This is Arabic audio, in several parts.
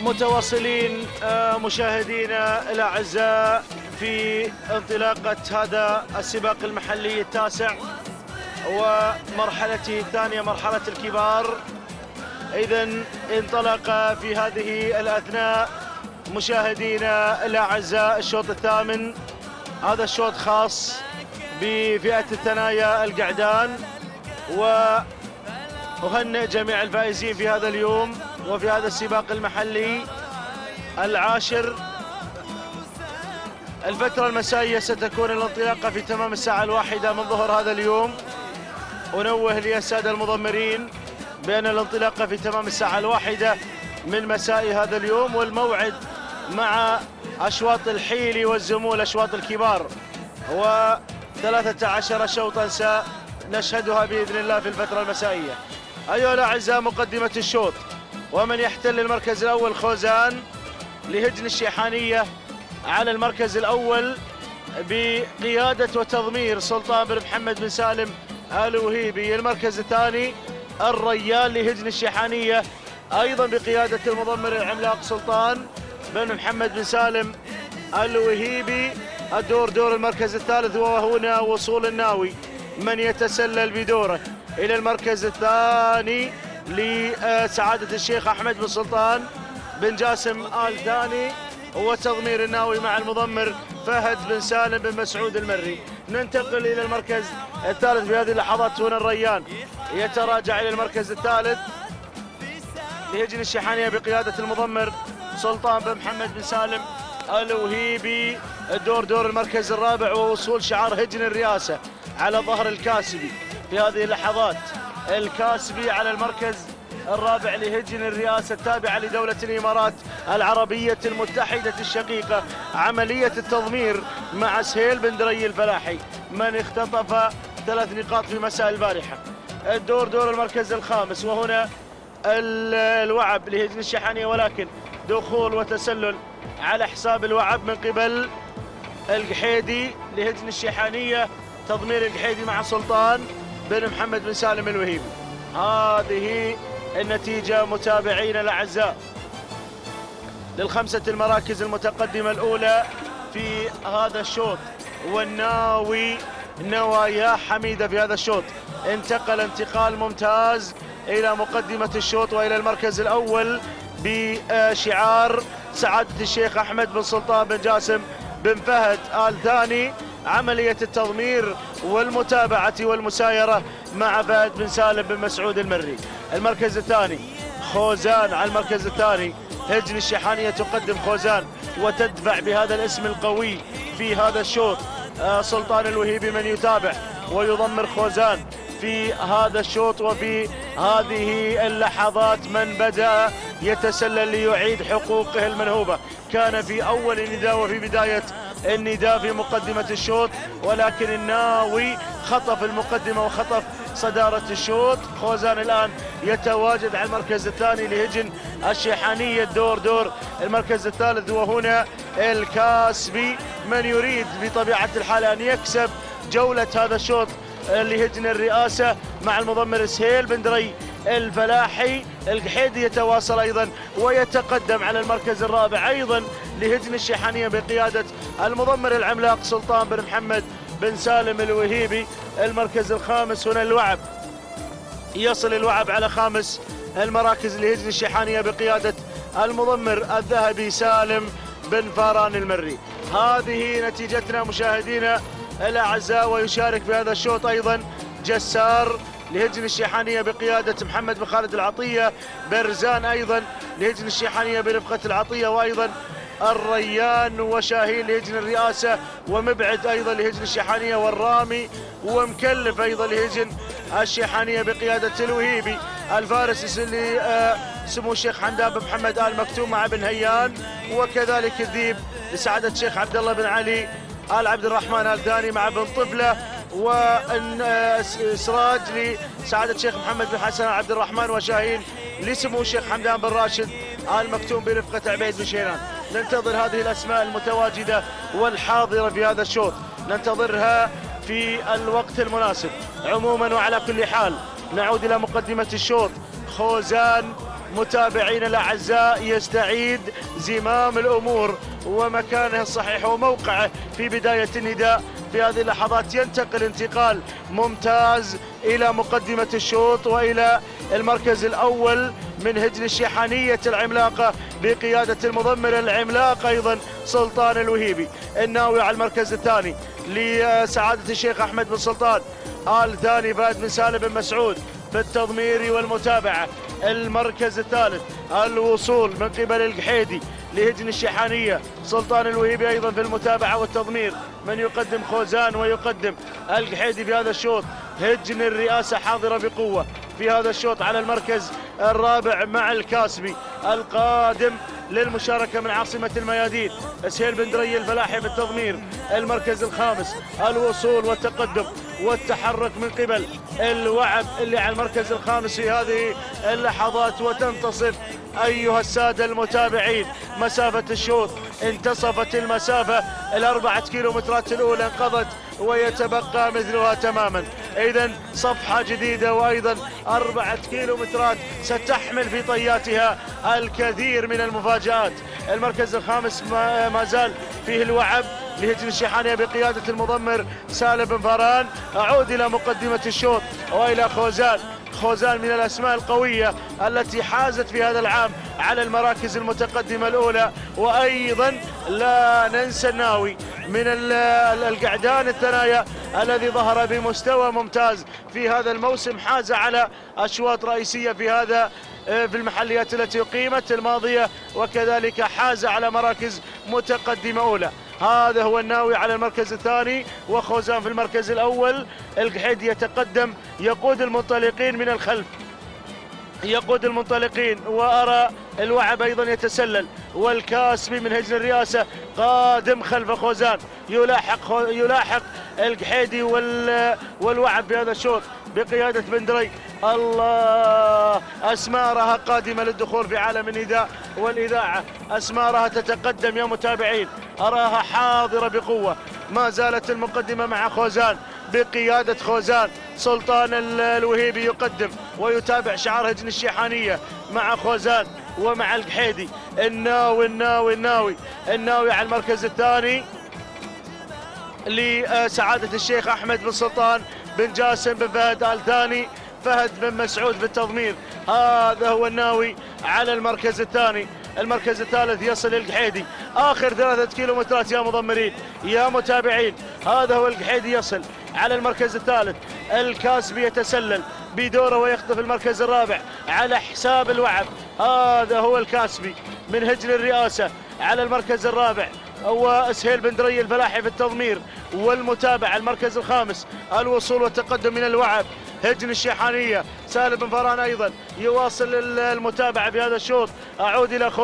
متواصلين مشاهدينا الأعزاء في انطلاقة هذا السباق المحلي التاسع ومرحلته الثانية مرحلة الكبار. إذن انطلق في هذه الأثناء مشاهدينا الأعزاء الشوط الثامن. هذا الشوط خاص بفئة الثنايا القعدان، وأهنئ جميع الفائزين في هذا اليوم وفي هذا السباق المحلي العاشر. الفترة المسائية ستكون الانطلاقة في تمام الساعة 1 من ظهر هذا اليوم. أنوه للسادة المضمرين بأن الانطلاقة في تمام الساعة 1 من مساء هذا اليوم، والموعد مع أشواط الحيلي والزمول أشواط الكبار، و13 شوطا سنشهدها بإذن الله في الفترة المسائية. أيها الأعزاء، مقدمة الشوط، ومن يحتل المركز الأول خوزان لهجن الشيحانية على المركز الأول بقيادة وتضمير سلطان بن محمد بن سالم الوهيبي. المركز الثاني الريان لهجن الشيحانية أيضا بقيادة المضمر العملاق سلطان بن محمد بن سالم الوهيبي. دور المركز الثالث، وهنا وصول الناوي من يتسلل بدوره إلى المركز الثاني لسعادة الشيخ أحمد بن سلطان بن جاسم آل ثاني، وتضمير الناوي مع المضمر فهد بن سالم بن مسعود المري. ننتقل إلى المركز الثالث في هذه اللحظات. هنا الريان يتراجع إلى المركز الثالث لهجن الشيحانية بقيادة المضمر سلطان بن محمد بن سالم الوهيبي. دور المركز الرابع، ووصول شعار هجن الرئاسة على ظهر الكاسبي في هذه اللحظات. الكاسبي على المركز الرابع لهجن الرئاسة التابعة لدولة الإمارات العربية المتحدة الشقيقة. عملية التضمير مع سهيل بن دري الفلاحي من اختطف 3 نقاط في مساء البارحة. دور المركز الخامس، وهنا الوعب لهجن الشيحانية، ولكن دخول وتسلل على حساب الوعب من قبل القحيدي لهجن الشيحانية. تضمير القحيدي مع سلطان بن محمد بن سالم الوهيبي. هذه النتيجة متابعينا الأعزاء للخمسة المراكز المتقدمة الأولى في هذا الشوط، والناوي نوايا حميدة في هذا الشوط انتقل انتقال ممتاز إلى مقدمة الشوط وإلى المركز الأول بشعار سعادة الشيخ أحمد بن سلطان بن جاسم بن فهد آل ثاني. عملية التضمير والمتابعة والمسايرة مع فهد بن سالم بن مسعود المري. المركز الثاني خوزان على المركز الثاني. هجن الشيحانية تقدم خوزان وتدفع بهذا الاسم القوي في هذا الشوط. سلطان الوهيبي من يتابع ويضمر خوزان في هذا الشوط وفي هذه اللحظات. من بدأ يتسلل ليعيد حقوقه المنهوبة، كان في أول النداء وفي بداية النداء في مقدمة الشوط، ولكن الناوي خطف المقدمة وخطف صدارة الشوط. خوزان الآن يتواجد على المركز الثاني لهجن الشيحانية. دور المركز الثالث، وهنا الكاسبي من يريد بطبيعة الحال أن يكسب جولة هذا الشوط لهجن الرئاسة مع المضمر سهيل بن دري الفلاحي. القحيدي يتواصل أيضا ويتقدم على المركز الرابع أيضا لهجن الشيحانية بقيادة المضمر العملاق سلطان بن محمد بن سالم الوهيبي. المركز الخامس، هنا الوعب، يصل الوعب على خامس المراكز لهجن الشيحانية بقيادة المضمر الذهبي سالم بن فاران المري. هذه نتيجتنا مشاهدينا الأعزاء. ويشارك في هذا الشوط أيضا جسار لهجن الشيحانية بقيادة محمد بن خالد العطية. برزان أيضا لهجن الشيحانية برفقة العطية، وأيضا الريان وشاهين لهجن الرئاسة، ومبعد أيضا لهجن الشيحانية، والرامي ومكلف أيضا لهجن الشيحانية بقيادة الوهيبي. الفارس اللي سمو الشيخ حمدان بن محمد آل مكتوم مع بن هيان، وكذلك الذيب لسعادة الشيخ عبد الله بن علي آل عبد الرحمن آل ثاني مع بن طفلة، وإسراج لسعادة الشيخ محمد بن حسن عبد الرحمن، وشاهين لسمو الشيخ حمدان بن راشد آل مكتوم برفقة عبيد بن شيران. ننتظر هذه الأسماء المتواجدة والحاضرة في هذا الشوط، ننتظرها في الوقت المناسب. عموما وعلى كل حال نعود إلى مقدمة الشوط. خوزان متابعينا الأعزاء يستعيد زمام الأمور ومكانه الصحيح وموقعه في بداية النداء. في هذه اللحظات ينتقل انتقال ممتاز إلى مقدمة الشوط وإلى المركز الأول من هجن الشيحانية العملاقة بقيادة المضمر العملاق أيضا سلطان الوهيبي. الناوي على المركز الثاني لسعادة الشيخ أحمد بن سلطان آل ثاني فهد بن سالم بن مسعود في التضمير والمتابعة. المركز الثالث الوصول من قبل القحيدي لهجن الشيحانية سلطان الوهيبي أيضا في المتابعة والتضمير. من يقدم خوزان ويقدم القحيدي في هذا الشوط. هجن الرئاسة حاضرة بقوة في هذا الشوط على المركز الرابع مع الكاسبي القادم للمشاركة من عاصمة الميادين سهيل بن دري الفلاحي في التضمير. المركز الخامس الوصول والتقدم والتحرك من قبل الوعب اللي على المركز الخامس في هذه اللحظات. وتنتصف أيها السادة المتابعين مسافة الشوط، انتصفت المسافة ال4 كيلومترات الأولى انقضت ويتبقى مثلها تماما. إذا صفحة جديدة وأيضا 4 كيلومترات ستحمل في طياتها الكثير من المفاجآت. المركز الخامس ما زال فيه الوعب لهجن الشيحانية بقيادة المضمر سالم بن فران. أعود إلى مقدمة الشوط وإلى خوزان من الأسماء القوية التي حازت في هذا العام على المراكز المتقدمة الأولى. وأيضا لا ننسى الناوي من القعدان الثنايا الذي ظهر بمستوى ممتاز في هذا الموسم، حاز على أشواط رئيسية في المحليات التي أقيمت الماضية وكذلك حاز على مراكز متقدمة أولى. هذا هو الناوي على المركز الثاني وخوزان في المركز الأول. القحيدي يتقدم يقود المنطلقين من الخلف، يقود المنطلقين، وأرى الوعب أيضا يتسلل والكاسبي من هجن الرئاسة قادم خلف خوزان يلاحق القحيدي والوعب بهذا الشوط بقيادة بن دري. الله، أسمارها قادمة للدخول في عالم النداء والإذاعة، أسمارها تتقدم يا متابعين، أراها حاضرة بقوة. ما زالت المقدمة مع خوزان بقيادة خوزان سلطان الوهيبي يقدم ويتابع شعار هجن الشيحانية مع خوزان ومع القحيدي. الناوي على المركز الثاني لسعادة الشيخ أحمد بن سلطان بن جاسم بن فهد آل ثاني فهد بن مسعود بالتضمير. هذا هو الناوي على المركز الثاني. المركز الثالث يصل القحيدي آخر 3 كيلومترات يا مضمرين يا متابعين. هذا هو القحيدي يصل على المركز الثالث. الكاسبي يتسلل بدوره ويخطف المركز الرابع على حساب الوعب. هذا هو الكاسبي من هجن الرئاسة على المركز الرابع، وسهيل بن دري الفلاحي في التضمير والمتابعة. المركز الخامس الوصول والتقدم من الوعب هجن الشيحانية سالم بن فران أيضا يواصل المتابعة في هذا الشوط. أعود إلى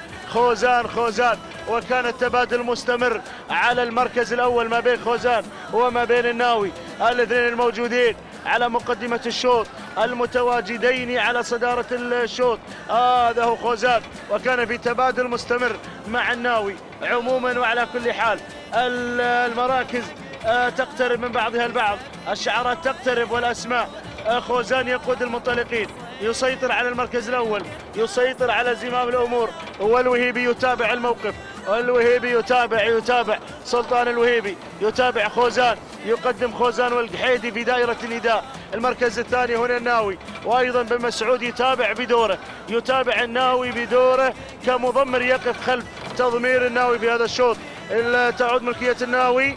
خوزان وكان التبادل مستمر على المركز الأول ما بين خوزان وما بين الناوي، الاثنين الموجودين على مقدمة الشوط المتواجدين على صدارة الشوط. هذا هو خوزان وكان في تبادل مستمر مع الناوي. عموما وعلى كل حال المراكز تقترب من بعضها البعض، الشعارات تقترب والأسماء. خوزان يقود المنطلقين، يسيطر على المركز الأول، يسيطر على زمام الأمور، والوهيبي يتابع الموقف. الوهيبي يتابع سلطان الوهيبي يتابع خوزان، يقدم خوزان والقحيدي في دائرة النداء. المركز الثاني هنا الناوي وأيضا بن مسعود يتابع الناوي بدوره كمضمر يقف خلف تضمير الناوي في هذا الشوط. تعود ملكية الناوي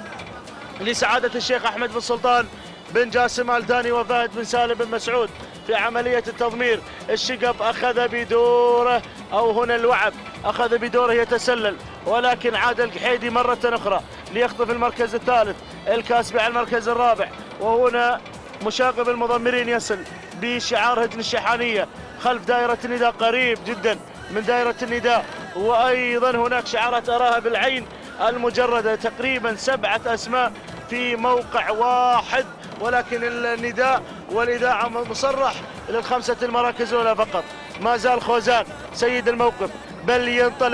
لسعادة الشيخ أحمد بن سلطان بن جاسم آل ثاني وفهد بن سالم بن مسعود في عملية التضمير. الشقب أخذ بدوره، أو هنا الوعب أخذ بدوره يتسلل، ولكن عاد القحيدي مرة أخرى ليخطف المركز الثالث. الكاسبي على المركز الرابع، وهنا مشاغب المضمرين يصل بشعار هجن الشيحانية خلف دائرة النداء قريب جدا من دائرة النداء. وأيضا هناك شعارات أراها بالعين المجردة، تقريبا 7 أسماء في موقع واحد، ولكن النداء والإذاعة مصرح لل5 المراكز الأولى فقط. ما زال خوزان سيد الموقف، بل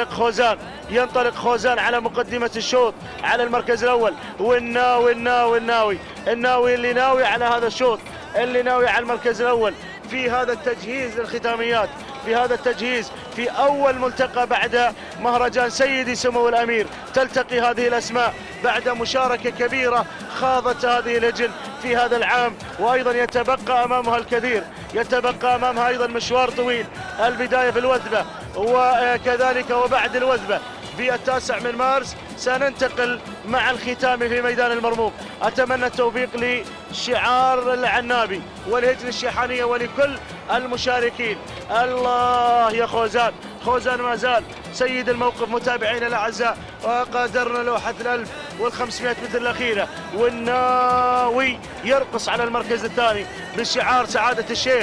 ينطلق خوزان على مقدمة الشوط على المركز الأول. والناوي اللي ناوي على هذا الشوط، اللي ناوي على المركز الأول في هذا التجهيز للختاميات، في هذا التجهيز في أول ملتقى بعد مهرجان سيدي سمو الأمير. تلتقي هذه الأسماء بعد مشاركة كبيرة خاضت هذه اللجن في هذا العام، وأيضا يتبقى أمامها الكثير، يتبقى أمامها أيضا مشوار طويل. البداية في الوثبة وكذلك وبعد الوثبة في 9 من مارس سننتقل مع الختام في ميدان المرموق. أتمنى التوفيق لشعار العنابي والهجن الشيحانية ولكل المشاركين. الله يا خوزان، خوزان ما زال سيد الموقف متابعينا الأعزاء، وقادرنا لوحة 1500 متر الأخيرة، والناوي يرقص على المركز الثاني بشعار سعادة الشيخ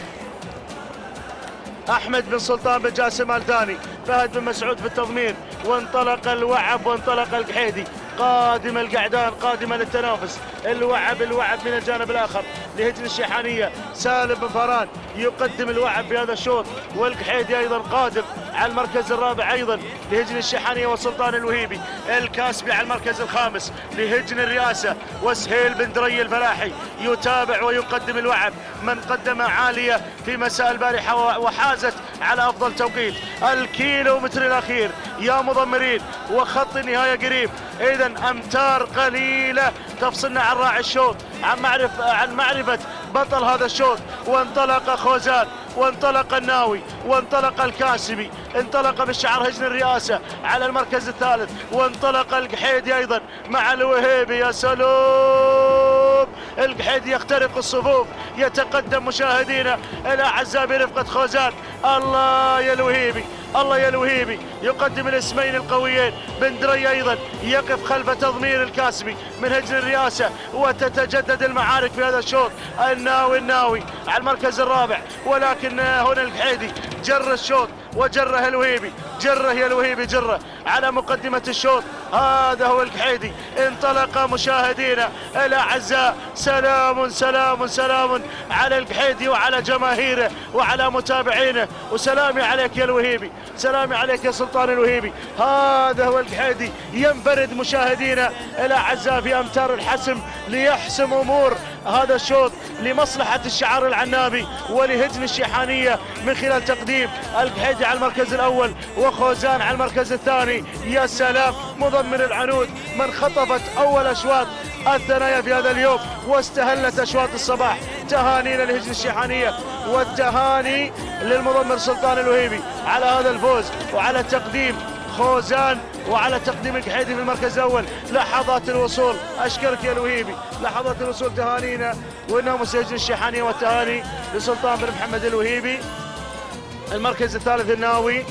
أحمد بن سلطان بن جاسم آل ثاني، فهد بن مسعود في التضمير، وانطلق الوعب وانطلق القحيدي. قادم القعدان، قادمة للتنافس. الوعب من الجانب الآخر لهجن الشيحانية. سالم بن فران يقدم الوعب في هذا الشوط، والقحيدي أيضا قادم على المركز الرابع أيضا لهجن الشيحانية وسلطان الوهيبي. الكاسبي على المركز الخامس لهجن الرئاسة، وسهيل بن دري الفلاحي يتابع ويقدم الوعب، من قدم عالية في مساء البارحة وحازت على أفضل توقيت. الكيلومتر الأخير يا مضمرين وخط النهاية قريب، إذا أمتار قليلة تفصلنا عن راعي الشوط، عن معرفة بطل هذا الشوط. وانطلق خوزان، وانطلق الناوي، وانطلق الكاسبي، انطلق بالشعار هجن الرئاسة على المركز الثالث، وانطلق القحيدي أيضا مع الوهيبي. يا سلام، القحيدي يخترق الصفوف، يتقدم مشاهدينا الأعزاء برفقة خوزان. الله يا الوهيبي، الله يا الوهيبي، يقدم الاسمين القويين. بن دري أيضا يقف خلف تضمير الكاسبي من هجن الرئاسة، وتتجدد المعارك في هذا الشوط. الناوي على المركز الرابع، ولكن هنا القحيدي جر الشوط وجره الوهيبي، جره يا الوهيبي، جره على مقدمة الشوط. هذا هو القحيدي، انطلق مشاهدينا الأعزاء. سلام سلام سلام على القحيدي وعلى جماهيره وعلى متابعينه، وسلامي عليك يا الوهيبي، سلامي عليك يا سلطان الوهيبي. هذا هو القحيدي ينفرد مشاهدينا الأعزاء في أمتار الحسم ليحسم أمور هذا الشوط لمصلحة الشعار العنابي ولهجن الشيحانية، من خلال تقديم القحيدي على المركز الأول وخوزان على المركز الثاني. يا سلام، مضمر العنود من خطفت أول أشواط الثنايا في هذا اليوم واستهلت أشواط الصباح. تهانينا لهجن الشيحانية، والتهاني للمضمر سلطان الوهيبي على هذا الفوز، وعلى تقديم خوزان، وعلى تقديم القحيدي في المركز الأول. لحظات الوصول، أشكرك يا الوهيبي، لحظات الوصول. تهانينا وناموس هجن الشيحانية، والتهاني لسلطان بن محمد الوهيبي. المركز الثالث الناوي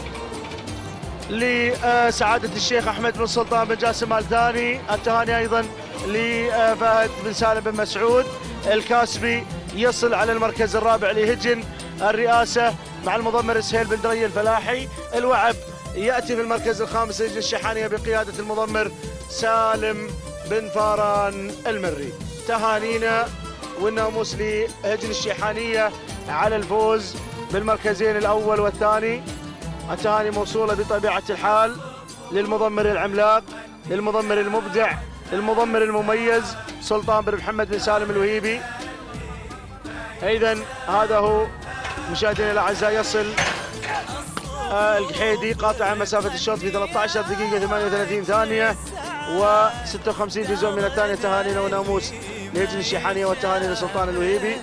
لسعادة الشيخ أحمد بن سلطان بن جاسم آل ثاني، التهاني أيضا لفهد بن سالم بن مسعود. الكاسبي يصل على المركز الرابع لهجن الرئاسة مع المضمر سهيل بن دري الفلاحي. الوعب يأتي في المركز الخامس لهجن الشيحانية بقيادة المضمر سالم بن فاران المري. تهانينا والناموس لهجن الشيحانية على الفوز بالمركزين الأول والثاني. التهاني موصولة بطبيعة الحال للمضمر العملاق، للمضمر المبدع، للمضمر المميز سلطان بن محمد بن سالم الوهيبي. إذن هذا هو مشاهدينا الأعزاء، يصل القحيدي قاطع مسافة الشوط في 13 دقيقة 38 ثانية و56 جزء من الثانية. تهانينا وناموس لهجن الشيحانية، والتهاني لسلطان الوهيبي.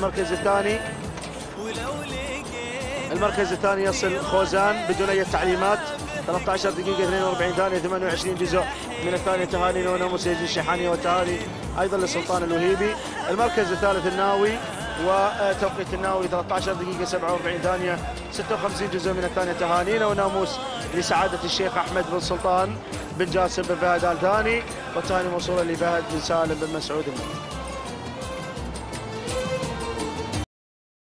المركز الثاني يصل خوزان بدون أي تعليمات، 13 دقيقة 42 ثانية 28 جزء من الثانية. تهانينا وناموس لهجن الشيحانية، والتهاني أيضا لسلطان الوهيبي. المركز الثالث الناوي، وتوقيت الناوي 13 دقيقة 47 ثانية 56 جزء من الثانية. تهانينا وناموس لسعادة الشيخ أحمد بن سلطان بن جاسم بن فهد آل ثاني، والتهاني موصولة لفهد بن سالم بن مسعود.